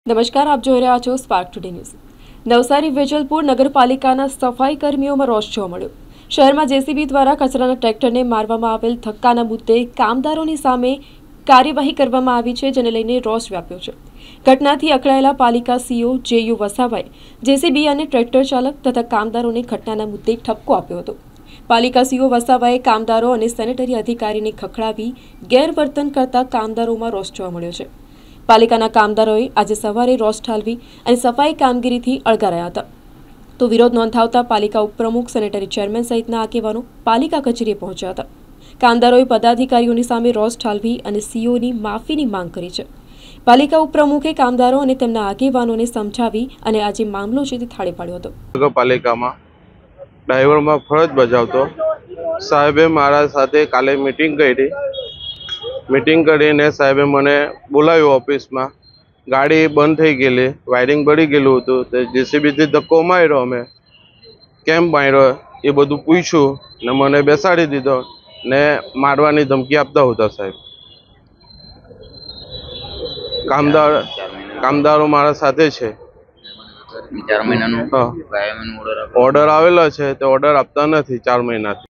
નમસ્કાર, આપ જોઈ રહ્યા છો Spark Today News. Navsari Vejalpur નગરપાલિકાના સફાઈ કર્મીઓમાં રોષ જોવા મળ્યો। શહેરમાં જેસીબી દ્વારા કચરાના ટ્રેક્ટરને મારવામાં આવેલ ધક્કાના મુદ્દે કામદારોની સામે કાર્યવાહી કરવામાં આવી છે, જેને લઈને રોષ વ્યાપ્યો છે। ઘટનાથી અકળાયેલા પાલિકા સીઓ જેયુ વસાવાએ જેસીબી અને ટ્રેક્ટર ચાલક તથા કામદારોને ઘટનાના મુદ્દે ઠપકો આપ્યો હતો। પાલિકા સીઓ વસાવાએ કામદારો અને સેનેટરી અધિકારીને ખખડાવી ગેરવર્તન કરતા કામદારોમાં રોષ જોવા મળ્યો છે। પાલિકાના કામદારોએ આજે સવારે રોષ ઠાલવી અને સફાઈ કામગીરીથી અળગા રહ્યા હતા, તો વિરોધ નોંધાવતા પાલિકા ઉપપ્રમુખ, સેનેટરી ચેરમેન સહિતના આગેવાનો પાલિકા કચેરીએ પહોંચ્યા હતા। કામદારોએ પદાધિકારીઓની સામે રોષ ઠાલવી અને સીઓની માફીની માંગ કરી છે। પાલિકા ઉપપ્રમુખે કામદારો અને તેમના આગેવાનોને સમજાવી અને આજે મામલો છે તે થાળે પાડ્યો હતો। નગરપાલિકામાં ડ્રાઈવરમાં ફરજ બજાવતો સાહેબે મારા સાથે કાલે મીટિંગ કરીને સાહેબે મને બોલાવ્યો ઓફિસમાં। ગાડી બંધ થઈ ગયેલી, વાયરિંગ બળી ગયેલું હતું, તે જેસીબીથી ધક્કો માર્યો। અમે કેમ માર્યો એ બધું પૂછ્યું ને મને બેસાડી દીધો ને મારવાની ધમકી આપતા હતા સાહેબ। કામદારો મારા સાથે છે। 4 મહિનાનો ઓર્ડર આવેલો છે, તે ઓર્ડર આપતા નથી 4 મહિનાથી।